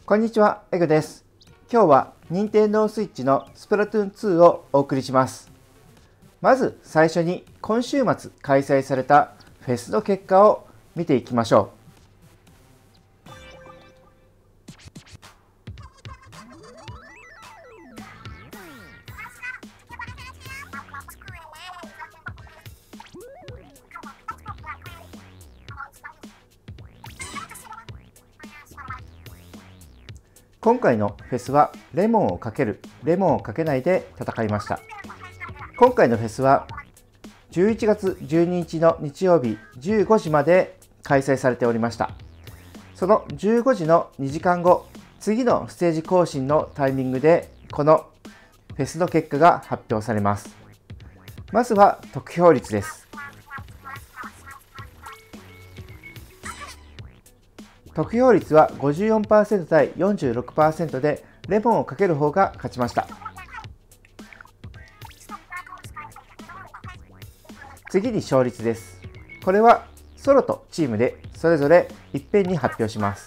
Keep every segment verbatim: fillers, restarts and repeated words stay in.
こんにちは、エグです。今日は任天堂スイッチのスプラトゥーンツーをお送りします。まず最初に今週末開催されたフェスの結果を見ていきましょう。今回のフェスはレモンをかける、レモンをかけないで戦いました。今回のフェスはじゅういちがつじゅうににちの日曜日じゅうごじまで開催されておりました。そのじゅうごじのにじかんご、次のステージ更新のタイミングでこのフェスの結果が発表されます。まずは得票率です。得票率は ごじゅうよんパーセント 対 よんじゅうろくパーセント でレモンをかける方が勝ちました。次に勝率です。これはソロとチームでそれぞれいっぺんに発表します。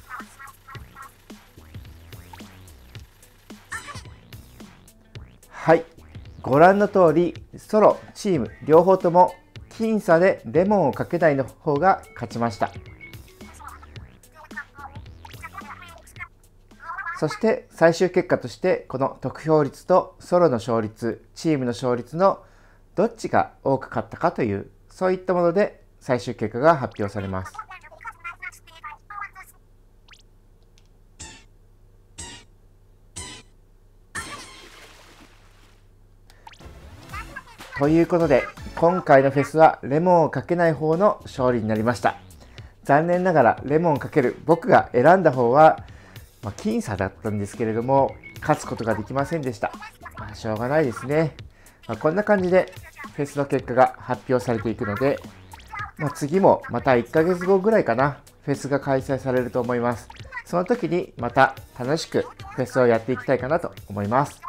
はい、ご覧の通りソロ、チーム両方とも僅差でレモンをかけないの方が勝ちました。そして最終結果としてこの得票率とソロの勝率、チームの勝率のどっちが多く勝ったかという、そういったもので最終結果が発表されます。ということで今回のフェスはレモンをかけない方の勝利になりました。残念ながらレモンをかける僕が選んだ方はまあ、僅差だったんですけれども勝つことができませんでした。まあ、しょうがないですね。まあ、こんな感じでフェスの結果が発表されていくので、まあ、次もまたいっかげつごぐらいかな、フェスが開催されると思います。その時にまた楽しくフェスをやっていきたいかなと思います。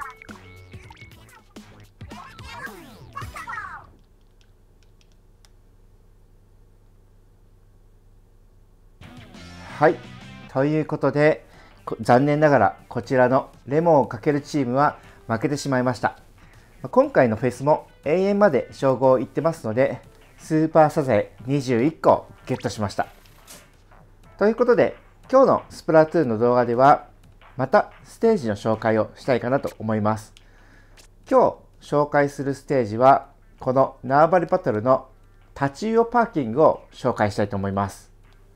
はい、ということで残念ながらこちらのレモンをかけるチームは負けてしまいました。今回のフェスも永遠まで称号いってますのでスーパーサザエにじゅういっこゲットしました。ということで今日のスプラトゥーンの動画ではまたステージの紹介をしたいかなと思います。今日紹介するステージはこの縄張りバトルのタチウオパーキングを紹介したいと思います。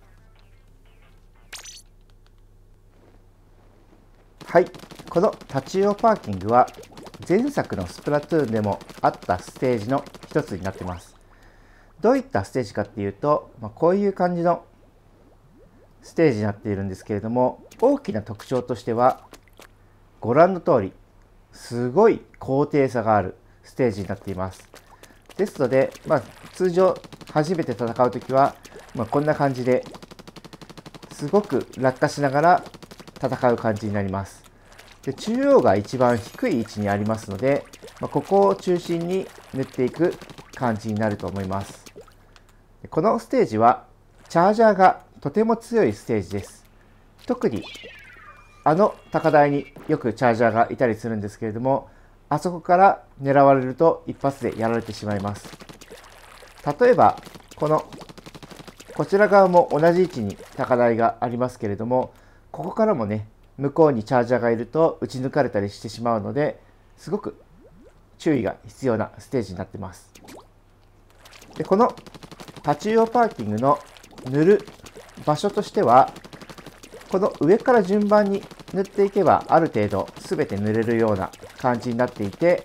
はい、このタチウオパーキングは前作のスプラトゥーンでもあったステージの一つになっています。どういったステージかっていうと、まあ、こういう感じのステージになっているんですけれども、大きな特徴としてはご覧の通りすごい高低差があるステージになっています。ですので、まあ、通常初めて戦うときは、まあ、こんな感じですごく落下しながら戦う感じになります。で、中央が一番低い位置にありますので、まあ、ここを中心に塗っていく感じになると思います。このステージはチャージャーがとても強いステージです。特にあの高台によくチャージャーがいたりするんですけれども、あそこから狙われると一発でやられてしまいます。例えばこのこちら側も同じ位置に高台がありますけれども、ここからもね、向こうにチャージャーがいると撃ち抜かれたりしてしまうので、すごく注意が必要なステージになっています。で、このタチウオパーキングの塗る場所としては、この上から順番に塗っていけばある程度全て塗れるような感じになっていて、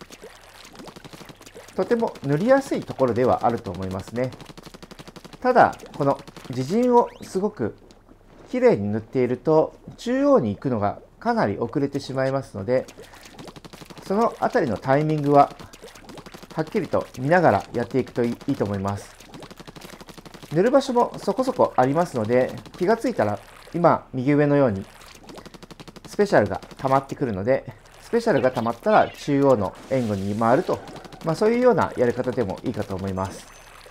とても塗りやすいところではあると思いますね。ただこの自陣をすごく綺麗に塗っていると中央に行くのがかなり遅れてしまいますので、そのあたりのタイミングははっきりと見ながらやっていくといいと思います。塗る場所もそこそこありますので、気がついたら今右上のようにスペシャルが溜まってくるので、スペシャルが溜まったら中央の援護に回ると、まあ、そういうようなやり方でもいいかと思います。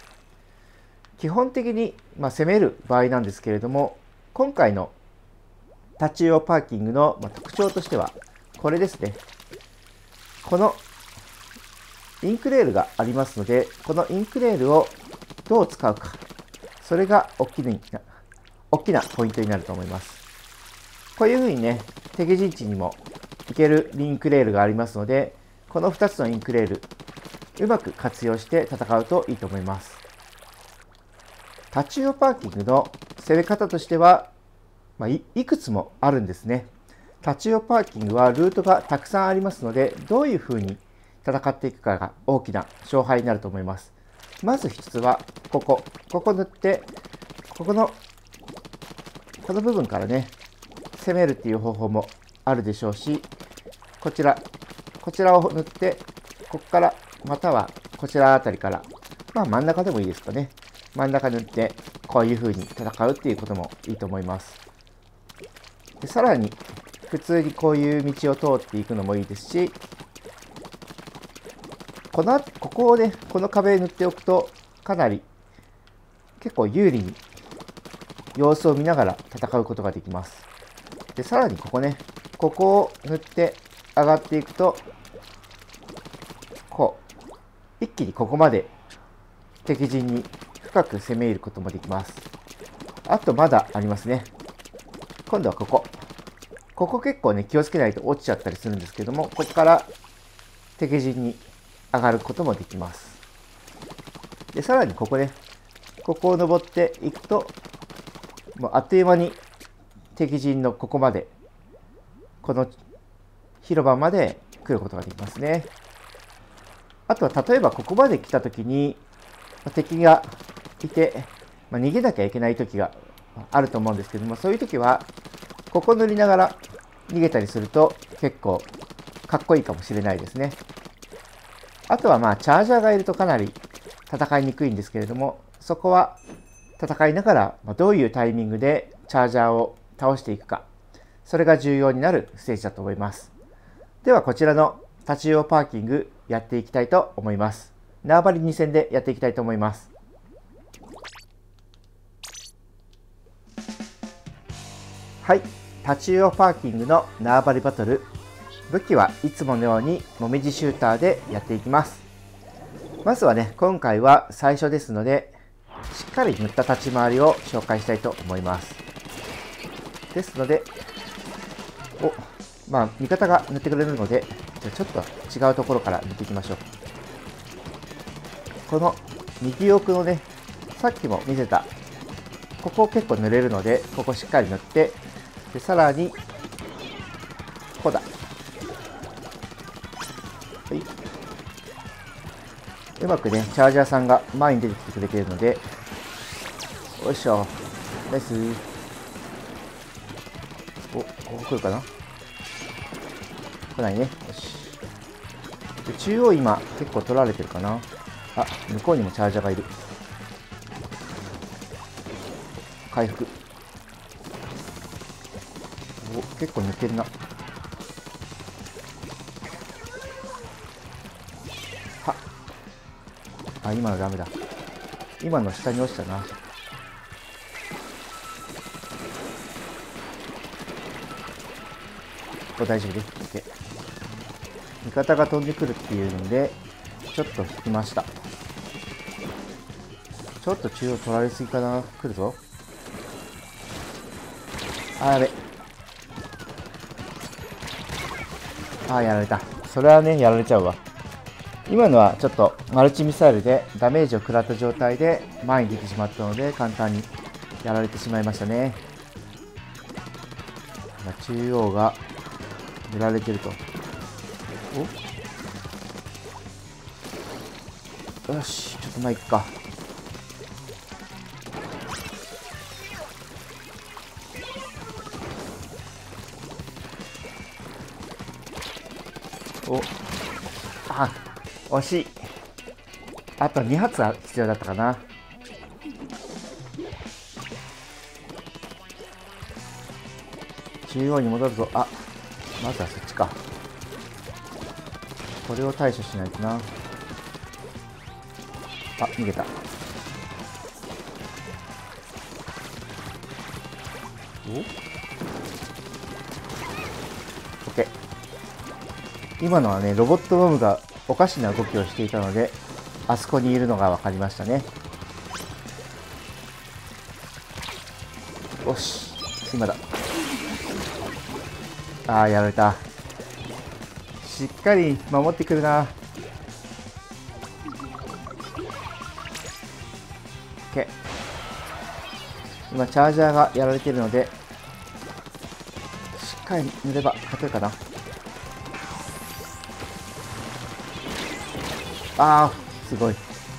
基本的にまあ攻める場合なんですけれども、今回のタッチ用パーキングの特徴としてはこれですね。このインクレールがありますので、このインクレールをどう使うか、それが大きな大きなポイントになると思います。こういうふうにね、敵陣地にも行けるインクレールがありますので、このふたつのインクレールうまく活用して戦うといいと思います。タッチ用パーキングの攻め方としては、まあ、い, いくつもあるんですね。タッチ用パーキングはルートがたくさんありますので、どういうふうに戦っていくかが大きな勝敗になると思います。まず一つは、ここ。ここ塗って、ここの、この部分からね、攻めるっていう方法もあるでしょうし、こちら、こちらを塗って、ここから、またはこちらあたりから、まあ真ん中でもいいですかね。真ん中塗って、こういう風に戦うっていうこともいいと思います。でさらに、普通にこういう道を通っていくのもいいですし、この、ここをね、この壁塗っておくと、かなり結構有利に様子を見ながら戦うことができます。で、さらにここね、ここを塗って上がっていくと、こう、一気にここまで敵陣に深く攻め入ることもできます。あとまだありますね。今度はここ。ここ結構ね、気をつけないと落ちちゃったりするんですけども、ここから敵陣に上がることもできます。で、さらにここね、ここを登っていくと、もうあっという間に敵陣のここまで、この広場まで来ることができますね。あとは例えばここまで来たときに、敵がいて、まあ、逃げなきゃいけないときがあると思うんですけども、そういうときは、ここ塗りながら逃げたりすると結構かっこいいかもしれないですね。あとはまあチャージャーがいるとかなり戦いにくいんですけれども、そこは戦いながらどういうタイミングでチャージャーを倒していくか、それが重要になるステージだと思います。ではこちらの立ち用パーキングやっていきたいと思います。縄張りに戦でやっていきたいと思います。はい、立ち用パーキングの縄張りバトル。武器はいつものようにもみじシューターでやっていきます。まずはね、今回は最初ですので、しっかり塗った立ち回りを紹介したいと思います。ですので、お、まあ味方が塗ってくれるので、じゃちょっと違うところから塗っていきましょう。この右奥のね、さっきも見せた、ここ結構塗れるので、ここしっかり塗って、でさらに、ここだ。はい。うまくね、チャージャーさんが前に出てきてくれているので、よいしょ。ナイス。お、ここ来るかな？来ないね。よし。で中央今、結構取られてるかな。あ、向こうにもチャージャーがいる。回復。お、結構抜けるな。はっ。あ、今のダメだ。今の下に落ちたな。ここ大丈夫です。OK。味方が飛んでくるっていうので、ちょっと引きました。ちょっと中央取られすぎかな。来るぞ。あー、やべ。あー、やられた。それはね、やられちゃうわ。今のはちょっとマルチミサイルでダメージを食らった状態で前に出てしまったので、簡単にやられてしまいましたね。中央が塗られてると。お、よし、ちょっと前行くか。お、あ、惜しい。あとに発は必要だったかな。中央に戻るぞ。あ、まずはそっちか。これを対処しないとな。あ、逃げた。お、 OK。今のはね、ロボットボムがおかしな動きをしていたので、あそこにいるのが分かりましたね。よし、今だ。ああ、やられた。しっかり守ってくるな。OK。今チャージャーがやられているので、しっかり塗れば勝てるかな。ああ、すごい。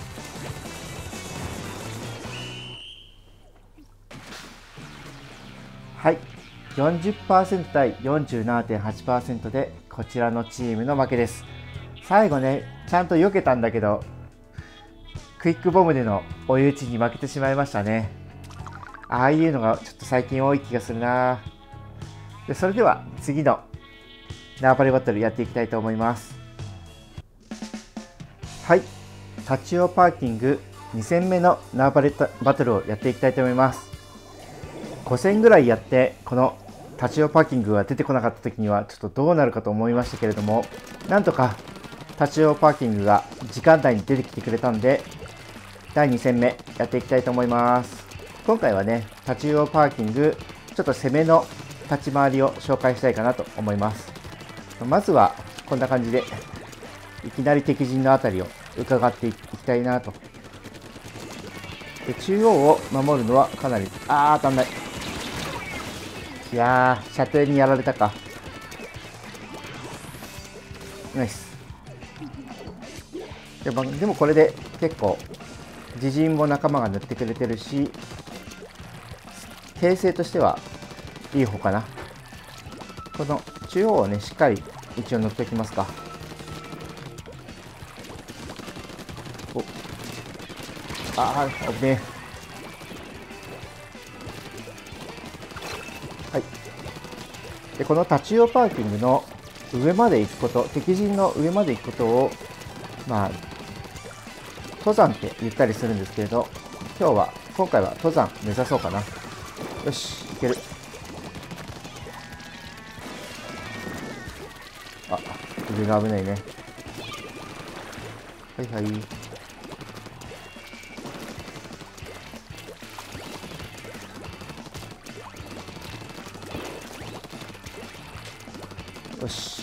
はい、よんじゅっパーセント 対 よんじゅうななてんはちパーセント でこちらのチームの負けです。最後ね、ちゃんと避けたんだけど、クイックボムでの追い打ちに負けてしまいましたね。ああいうのがちょっと最近多い気がするな。で、それでは次の縄張りバトルやっていきたいと思います。はい、タチオパーキングに戦目の縄張りバトルをやっていきたいと思います。ご戦ぐらいやってこのタチオパーキングが出てこなかった時にはちょっとどうなるかと思いましたけれども、なんとかタチオパーキングが時間内に出てきてくれたんで、だいに戦目やっていきたいと思います。今回はね、タチオパーキングちょっと攻めの立ち回りを紹介したいかなと思います。まずはこんな感じでいきなり敵陣のあたりを伺っていきたいなと。で、中央を守るのはかなり、あー当たんない。いやー、射程にやられたか。ナイス。でも、でもこれで結構自陣も仲間が塗ってくれてるし、形勢としてはいい方かな。この中央をね、しっかり一応塗っておきますか。おああ、危ねえ。はい。で、このタチオパーキングの上まで行くこと、敵陣の上まで行くことを、まあ、登山って言ったりするんですけれど、今日は、今回は登山目指そうかな。よし、いける。あ、上が危ないね。はいはい。よし、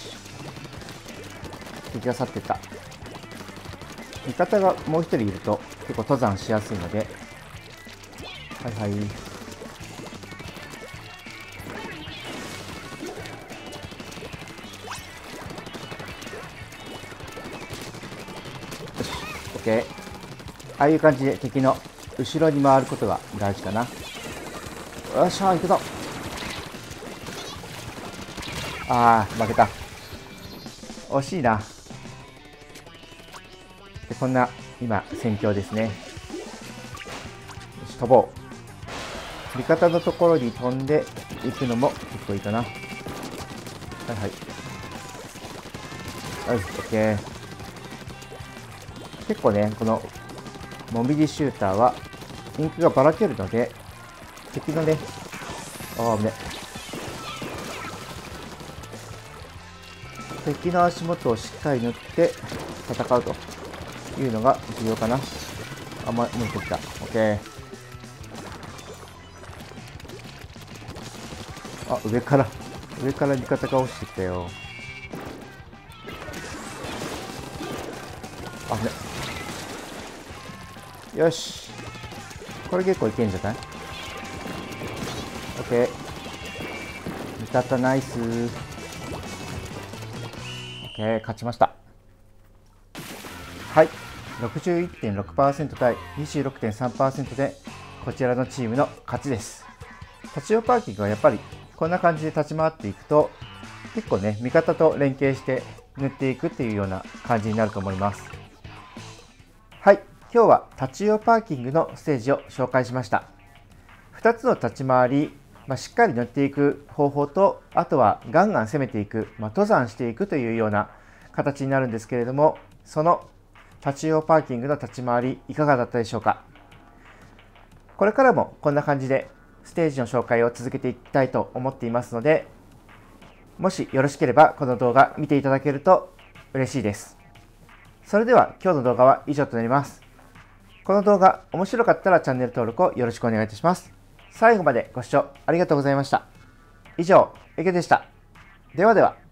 敵が去っていった。味方がもう一人いると結構登山しやすいので、はいはい。よし、 OK。 ああいう感じで敵の後ろに回ることが大事かな。よっしゃー、行くぞ。あー、負けた。惜しいな。で、こんな今戦況ですね。よし、飛ぼう。味方のところに飛んでいくのも結構いいかな。はいはい。よし、OK。結構ね、このモビリシューターはインクがばらけるので、敵のね、ああ、危ね。敵の足元をしっかり塗って戦うというのが重要かな。あ、もう一個来た。OK。あ、上から、上から味方が落ちてきたよ。あ、ね。よし。これ結構いけんじゃない？ OK。味方ナイス。OK、勝ちました。はい。ろくじゅういってんろくパーセント 対 にじゅうろくてんさんパーセント でこちらのチームの勝ちです。タチオパーキングはやっぱりこんな感じで立ち回っていくと結構ね、味方と連携して塗っていくっていうような感じになると思います。はい、今日はタチオパーキングのステージを紹介しました。ふたつの立ち回り、まあ、しっかり塗っていく方法と、あとはガンガン攻めていく、まあ、登山していくというような形になるんですけれども、そのタチオパーキングの立ち回りいかがだったでしょうか。これからもこんな感じでステージの紹介を続けていきたいと思っていますので、 もしよろしければこの動画見ていただけると嬉しいです。それでは今日の動画は以上となります。この動画面白かったらチャンネル登録をよろしくお願いいたします。最後までご視聴ありがとうございました。以上、エケでした。ではでは。